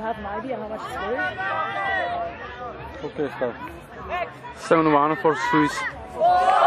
have an idea how much it's worth. Okay, start. 7-1 for Swiss.